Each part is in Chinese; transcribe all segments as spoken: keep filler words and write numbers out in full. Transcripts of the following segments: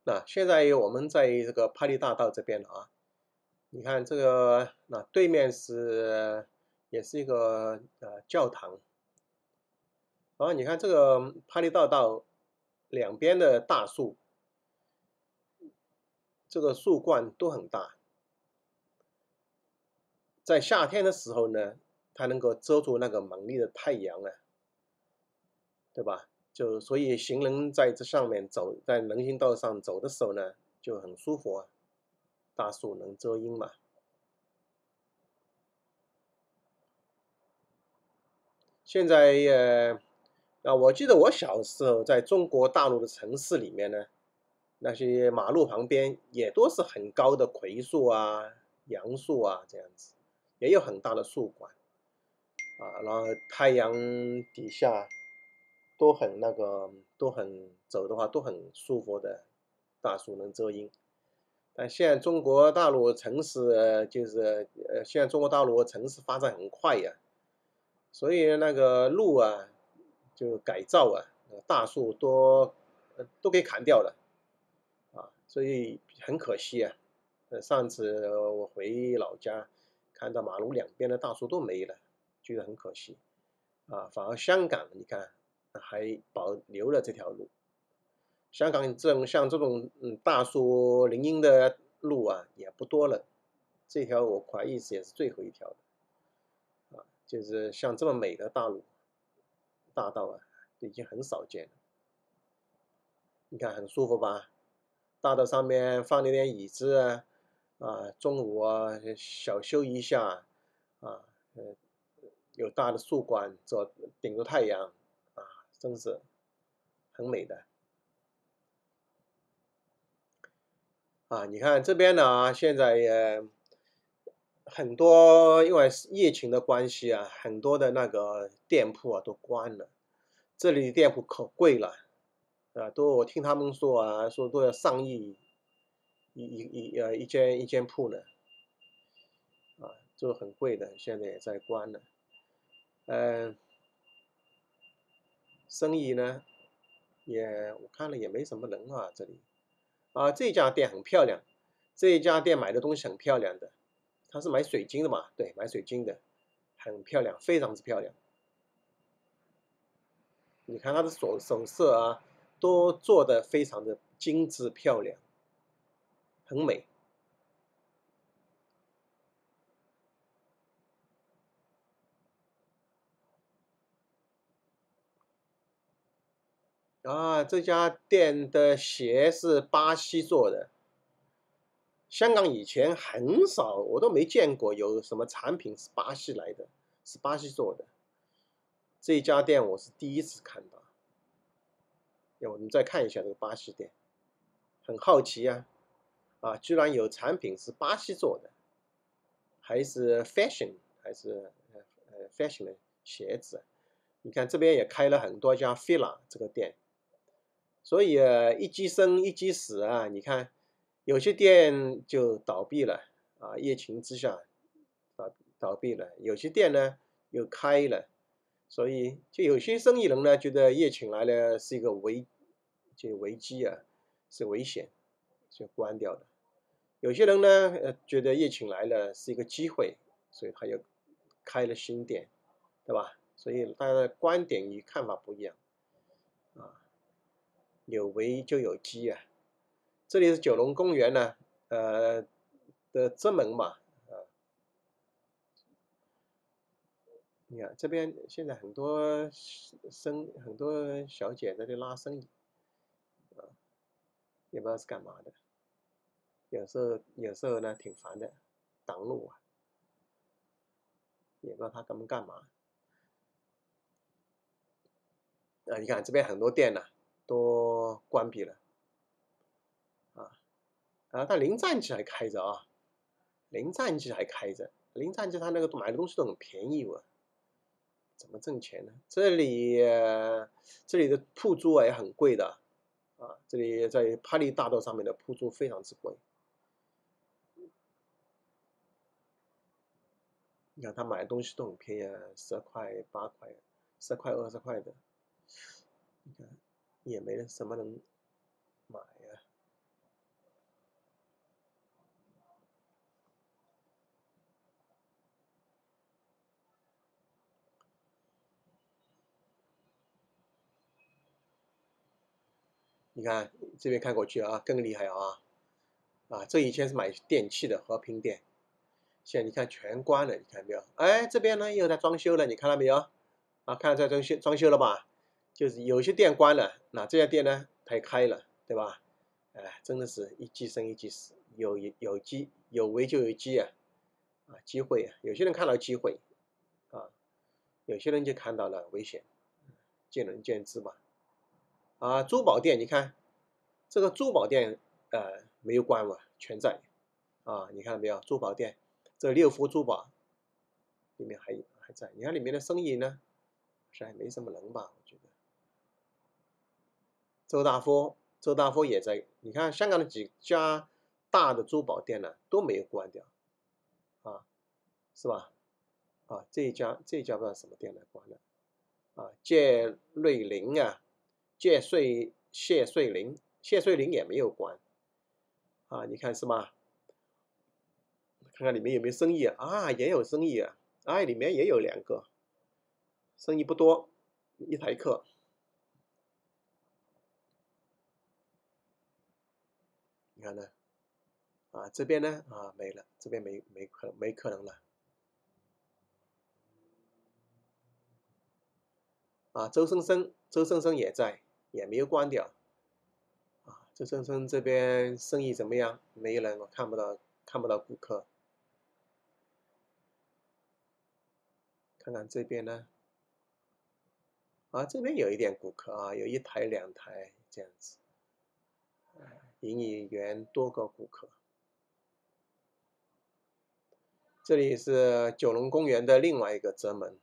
那现在我们在这个帕利大道这边了啊，你看这个，那对面是也是一个呃教堂，然后你看这个帕利大道两边的大树，这个树冠都很大，在夏天的时候呢，它能够遮住那个猛烈的太阳啊，对吧？就所以行人在这上面走，在人行道上走的时候呢，就很舒服啊，大树能遮阴嘛。现在呃，啊，我记得我小时候在中国大陆的城市里面呢，那些马路旁边也都是很高的葵树啊、杨树啊这样子，也有很大的树冠啊，然后太阳底下都很那个，都很走的话都很舒服的，大树能遮阴。但现在中国大陆城市呃就是呃，现在中国大陆城市发展很快呀，所以那个路啊就改造啊，大树都呃都给砍掉了啊，所以很可惜啊。呃，上次我回老家，看到马路两边的大树都没了，觉得很可惜啊。反而香港你看还保留了这条路。香港这种像这种嗯大树林荫的路啊也不多了，这条我怀疑是也是最后一条的啊，就是像这么美的大路大道啊，已经很少见了。你看很舒服吧？大道上面放了点椅子啊，啊，中午啊小休一下啊，呃，有大的树冠遮顶着太阳啊，真是很美的啊。你看这边呢，现在也很多，因为疫情的关系啊，很多的那个店铺啊都关了。这里店铺可贵了啊，都我听他们说啊，说都要上亿一一一呃一间一间铺呢啊，就很贵的，现在也在关了。嗯、生意呢也我看了也没什么人啊，这里啊这家店很漂亮，这一家店买的东西很漂亮的，他是买水晶的嘛，对，买水晶的，很漂亮，非常之漂亮。你看他的手手色啊，都做的非常的精致漂亮，很美啊。这家店的鞋是巴西做的，香港以前很少，我都没见过有什么产品是巴西来的，是巴西做的。这家店我是第一次看到，要我们再看一下这个巴西店，很好奇啊，啊，居然有产品是巴西做的，还是 fashion，还是呃呃 fashion 的鞋子。你看这边也开了很多家 fila 这个店，所以呃一机生一机死啊。你看有些店就倒闭了啊，疫情之下倒倒闭了，有些店呢又开了，所以就有些生意人呢觉得疫情来了是一个危，就危机啊，是危险，就关掉了。有些人呢，呃，觉得疫情来了是一个机会，所以他又开了新店，对吧？所以大家的观点与看法不一样啊，有危就有机啊。这里是九龙公园呢，呃的正门嘛，啊，你看这边现在很多生很多小姐在这拉生意啊，也不知道是干嘛的，有时候有时候呢挺烦的，挡路啊，也不知道他干们干嘛。啊，你看这边很多店呢都关闭了啊啊，但临战期还开着啊，临战期还开着，临战期他那个买的东西都很便宜哇，怎么挣钱呢？这里呃这里的铺租啊也很贵的啊，这里在帕利大道上面的铺租非常之贵，你看他买的东西都很便宜啊，十块八块，十块二十块的，你看也没人什么人买呀、 你看这边看过去啊，更厉害啊！啊，这以前是买电器的和平店，现在你看全关了，你看没有？哎，这边呢又在装修了，你看到没有？啊，看到在装修装修了吧？就是有些店关了，那这家店呢它也开了，对吧？哎，真的是一机生一机死，有有机有危就有机啊，啊，机会啊，有些人看到机会啊，有些人就看到了危险，见仁见智吧。啊，珠宝店，你看这个珠宝店，呃，没有关嘛，全在啊，你看到没有？珠宝店，这六福珠宝里面还还在，你看里面的生意呢，是还没什么人吧？我觉得。周大福，周大福也在，你看香港的几家大的珠宝店呢都没有关掉啊，是吧？啊，这一家这一家不知道什么店来关了啊，谢瑞麟啊，谢瑞谢瑞麟，谢瑞麟也没有关啊，你看是吧？看看里面有没有生意啊？啊，也有生意啊，哎，里面也有两个，生意不多，一台课。你看呢？啊，这边呢啊没了，这边没没可没可能了。啊，周生生，周生生也在，也没有关掉。啊，周生生这边生意怎么样？没人，我看不到，看不到顾客。看看这边呢？啊，这边有一点顾客啊，有一台两台这样子。营业员多个顾客。这里是九龙公园的另外一个侧门。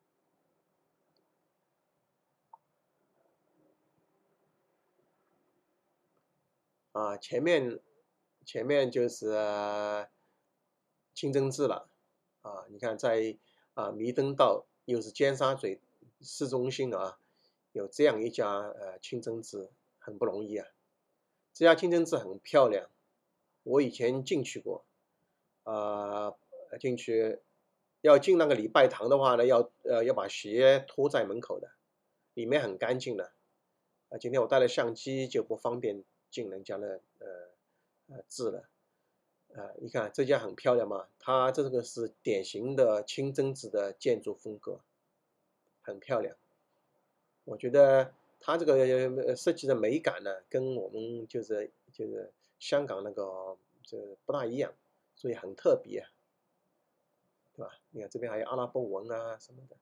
啊，前面前面就是清真寺了。啊，你看在啊弥敦道又是尖沙咀市中心啊，有这样一家呃清真寺，很不容易啊。这家清真寺很漂亮，我以前进去过。啊，进去要进那个礼拜堂的话呢，要呃要把鞋脱在门口的，里面很干净的。啊，今天我带了相机就不方便进人家的呃呃字了。啊，你看这家很漂亮嘛，它这个是典型的清真寺的建筑风格，很漂亮。我觉得它这个设计的美感呢，跟我们就是就是香港那个这不大一样，所以很特别，对吧？你看这边还有阿拉伯文啊什么的。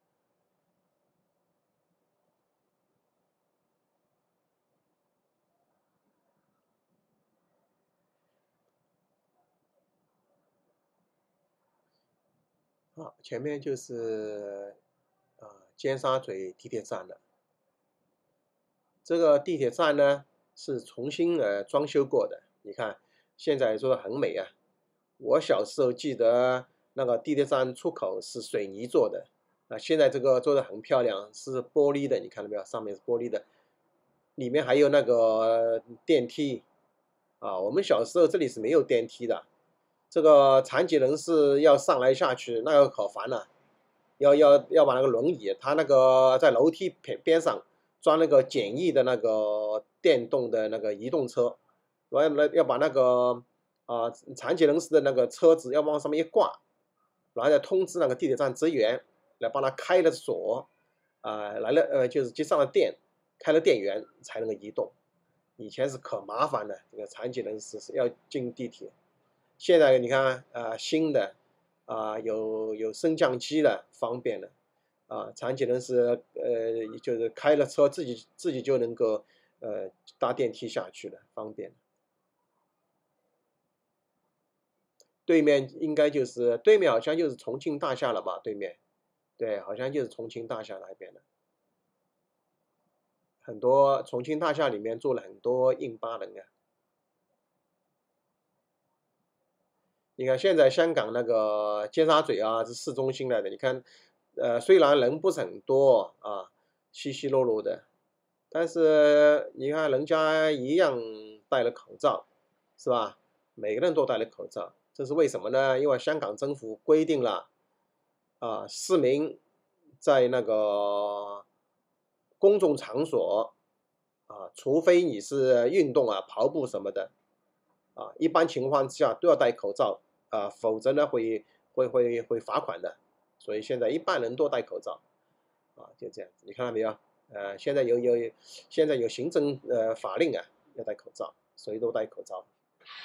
好，前面就是啊尖沙咀地铁站了。这个地铁站呢是重新呃装修过的，你看现在做的很美啊。我小时候记得那个地铁站出口是水泥做的，啊，现在这个做的很漂亮，是玻璃的，你看到没有？上面是玻璃的，里面还有那个电梯啊。我们小时候这里是没有电梯的，这个残疾人士要上来下去，那个可烦了。要要要把那个轮椅，他那个在楼梯边边上装那个简易的那个电动的那个移动车，完了要把那个啊、呃残疾人士的那个车子要往上面一挂，然后再通知那个地铁站职员来帮他开了锁，啊、来了呃就是接上了电，开了电源才能够移动。以前是可麻烦了，这个残疾人士是要进地铁。现在你看啊、呃新的啊、有有升降机了，方便了啊。残疾人士呃就是开了车自己自己就能够呃搭电梯下去了，方便。对面应该就是对面好像就是重庆大厦了吧？对面，对，好像就是重庆大厦那边的。很多重庆大厦里面住了很多印巴人啊。你看现在香港那个尖沙咀啊是市中心来的，你看，呃，虽然人不是很多啊，稀稀落落的，但是你看人家一样戴了口罩，是吧？每个人都戴了口罩，这是为什么呢？因为香港政府规定了，啊，市民在那个公众场所啊，除非你是运动啊、跑步什么的啊，一般情况之下都要戴口罩啊，否则呢会会会会罚款的。所以现在一般人都戴口罩啊，就这样子，你看到没有？呃，现在有有现在有行政呃法令啊，要戴口罩，谁都戴口罩。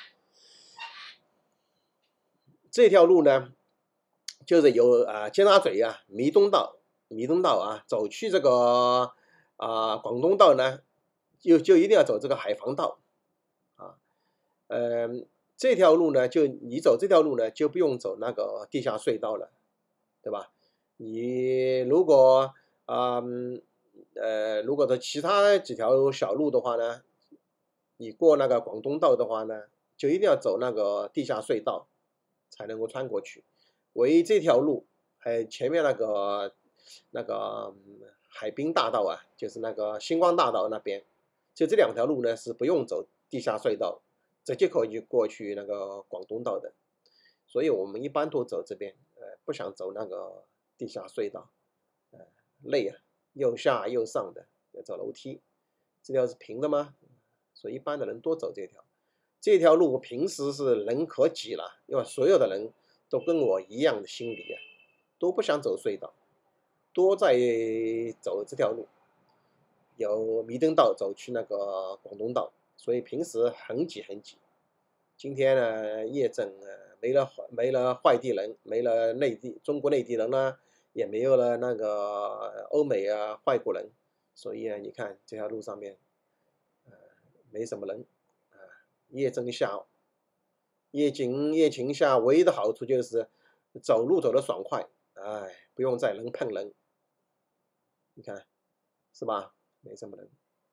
这条路呢，就是由啊尖沙咀啊弥敦道弥敦道啊走去这个啊广东道呢，就就一定要走这个海防道啊。嗯、呃，这条路呢，就你走这条路呢，就不用走那个地下隧道了，对吧？你如果啊、嗯呃，如果是其他几条小路的话呢，你过那个广东道的话呢，就一定要走那个地下隧道才能够穿过去。唯一这条路，还有前面那个那个嗯海滨大道啊，就是那个星光大道那边，就这两条路呢是不用走地下隧道，直接可以过去那个广东道的。所以我们一般都走这边，呃，不想走那个地下隧道，呃，累啊，又下又上的，要走楼梯。这条是平的吗？所以一般的人多走这条。这条路平时是人可挤了，因为所有的人都跟我一样的心理啊，都不想走隧道，多在走这条路，由弥敦道走去那个广东道，所以平时很挤很挤。今天呢，夜症啊，没了没了外地人，没了内地中国内地人呢，也没有了那个欧美啊外国人，所以啊，你看这条路上面，呃，没什么人啊。夜症下，夜景夜晴下，唯一的好处就是走路走得爽快，哎，不用再人碰人，你看是吧？没什么人。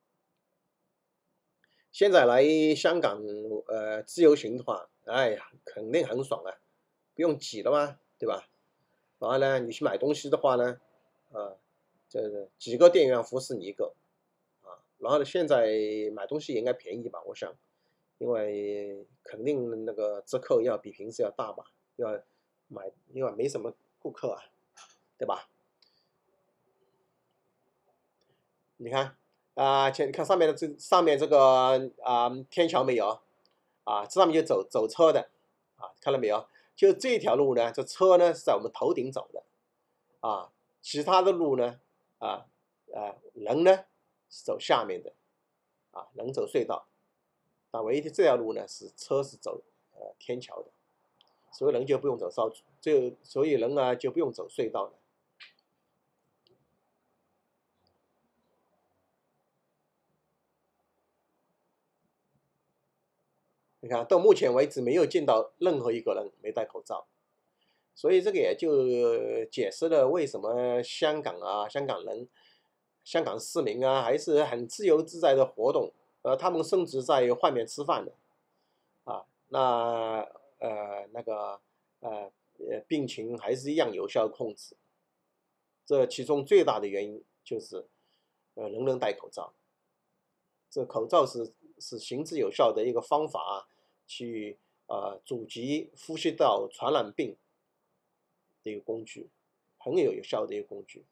现在来香港呃自由行的话，哎呀，肯定很爽啊，不用挤了嘛，对吧？然后呢，你去买东西的话呢，啊，这个几个店员服侍你一个啊。然后呢，现在买东西也应该便宜吧，我想，因为肯定那个折扣要比平时要大吧，要买，因为没什么顾客啊，对吧？你看啊，前你看上面的这上面这个啊天桥没有啊？这上面就走走车的啊，看到没有？就这条路呢，这车呢是在我们头顶走的啊，其他的路呢啊啊人呢是走下面的啊，人走隧道，但唯一的这条路呢是车是走呃天桥的，所以人就不用走烧，就所以人啊就不用走隧道了。你看到目前为止没有见到任何一个人没戴口罩。所以这个也就解释了为什么香港啊、香港人、香港市民啊，还是很自由自在的活动，呃，他们甚至在外面吃饭的啊，那呃那个呃呃病情还是一样有效控制。这其中最大的原因就是呃人人戴口罩，这口罩是是行之有效的一个方法啊，去呃阻击呼吸道传染病的一个工具，很有效的一个工具。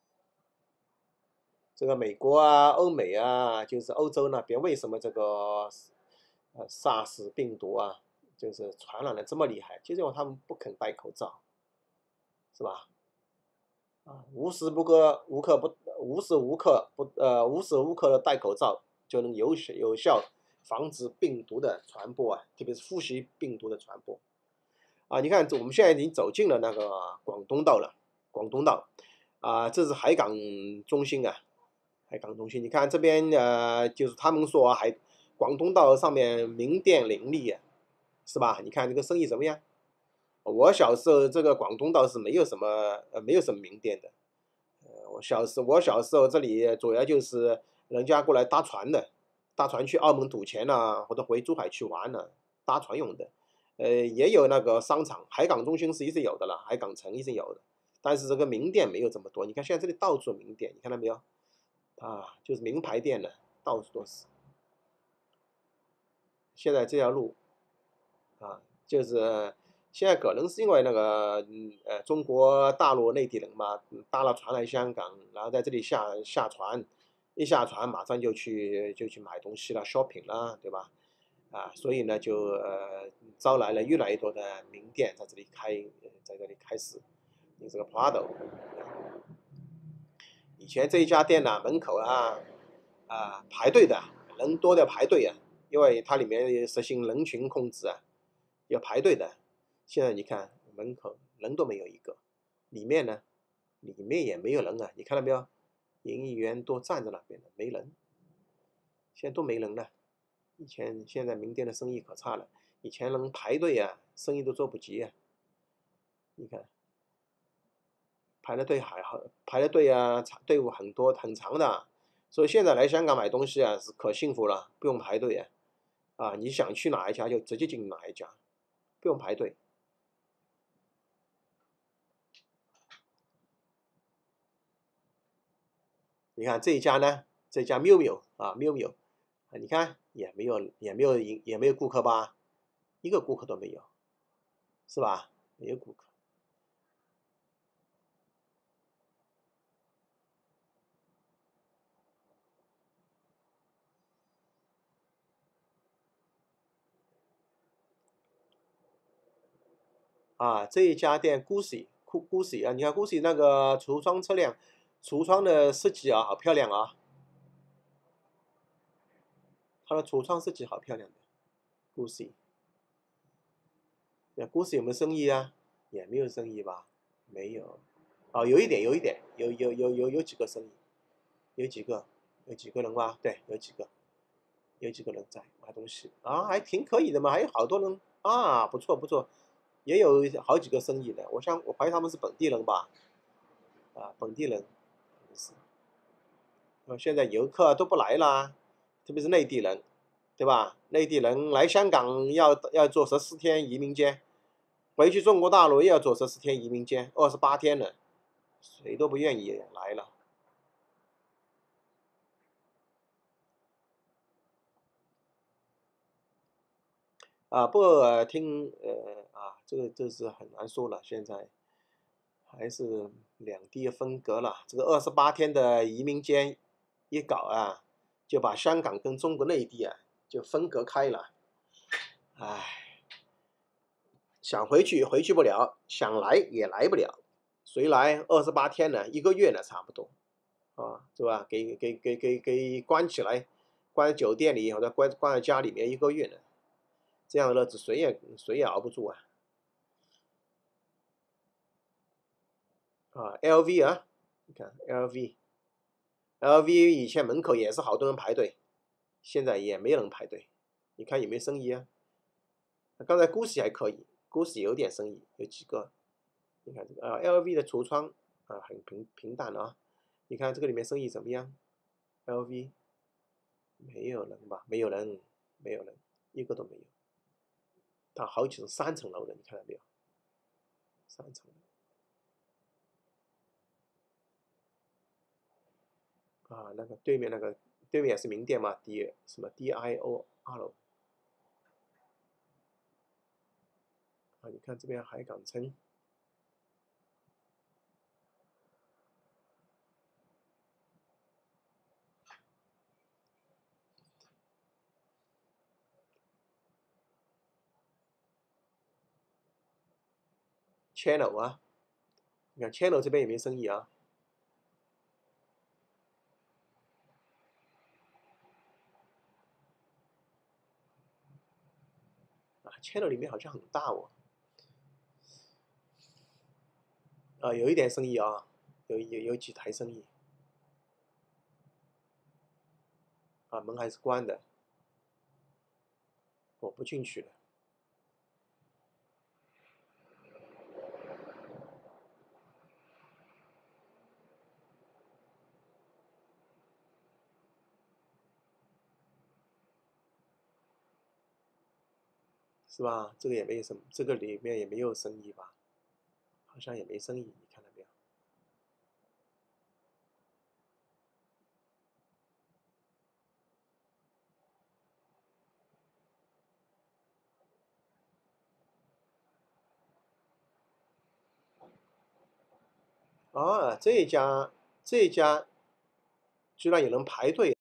这个美国啊、欧美啊，就是欧洲那边，为什么这个呃 SARS 病毒啊，就是传染的这么厉害？就是因为他们不肯戴口罩，是吧？啊，无时不刻无刻不无时无刻不呃无时无刻的戴口罩，就能有效有效防止病毒的传播啊，特别是呼吸病毒的传播。啊，你看，我们现在已经走进了那个广东道了，广东道，啊，这是海港中心啊，海港中心。你看这边呃，就是他们说海广东道上面名店林立啊，是吧？你看这个生意怎么样？我小时候这个广东道是没有什么呃没有什么名店的，呃，我小时我小时候这里主要就是人家过来搭船的，搭船去澳门赌钱呐、或者回珠海去玩呢、搭船用的。呃，也有那个商场，海港中心是一直有的了，海港城一直有的，但是这个名店没有这么多。你看现在这里到处名店，你看到没有？啊，就是名牌店的，到处都是。现在这条路啊，就是现在可能是因为那个嗯呃中国大陆内地人嘛，搭了船来香港，然后在这里下下船， 一下船马上就去就去买东西了，shopping 了，对吧？啊，所以呢，就呃招来了越来越多的名店在这里开，呃在这里开始有这个 Prado。以前这一家店呢，门口啊啊排队的，人多的要排队啊，因为它里面也实行人群控制啊，要排队的。现在你看门口人都没有一个，里面呢，里面也没有人啊，你看到没有？营业员都站在那边的，没人，现在都没人了。以前现在名店的生意可差了，以前人排队啊，生意都做不急啊。你看排的队还好，排的队啊，长队伍很多很长的，所以现在来香港买东西啊是可幸福了，不用排队啊。啊，你想去哪一家就直接进哪一家，不用排队。你看这一家呢，这家缪缪啊，缪缪啊，你看也没有也没有也没有顾客吧，一个顾客都没有，是吧？没有顾客。啊，这一家店 Gucci Gucci 啊，你看 Gucci 那个橱窗车辆，橱窗的设计啊，好漂亮啊，它的橱窗设计好漂亮的 Gucci。那 Gucci 有没有生意啊？也没有生意吧？没有。哦，有一点，有一点，有有有有有几个生意，有几个，有几个人吧？对，有几个，有几个人在买东西啊，还挺可以的嘛，还有好多人啊，不错不错，也有好几个生意的。我想我怀疑他们是本地人吧？啊，本地人，是。呃，现在游客都不来啦，特别是内地人，对吧？内地人来香港要要做十四天移民监，回去中国大陆也要做十四天移民监，二十八天了，谁都不愿意来了。啊，不过听呃啊，这个这是很难说了，现在还是两地分隔了。这个二十八天的移民监一搞啊，就把香港跟中国内地啊就分隔开了，唉。想回去回去不了，想来也来不了。谁来二十八天呢？一个月呢，差不多啊，是吧？给给给给给关起来，关在酒店里或者关关在家里面一个月呢，这样的日子谁也谁也熬不住啊！啊，L V 啊，你看 L V，L V 以前门口也是好多人排队，现在也没人排队，你看有没有生意啊？刚才 Gucci 还可以，Gucci 有点生意，有几个。你看这个啊，L V 的橱窗啊，很平平淡啊。你看这个里面生意怎么样？L V 没有人吧？没有人，没有人，一个都没有。它好几层，三层楼的，你看到没有？三层楼啊，那个对面那个对面也是名店嘛，D 什么 D I O R 啊？你看这边海港城。Channel 啊，你看 Channel 这边也没生意啊。啊，Channel 里面好像很大哦。啊，有一点生意啊，有有有几台生意。啊，门还是关的，我不进去了。是吧？这个也没有什么，这个里面也没有生意吧？好像也没生意，你看到没有？啊，这一家这一家居然有人排队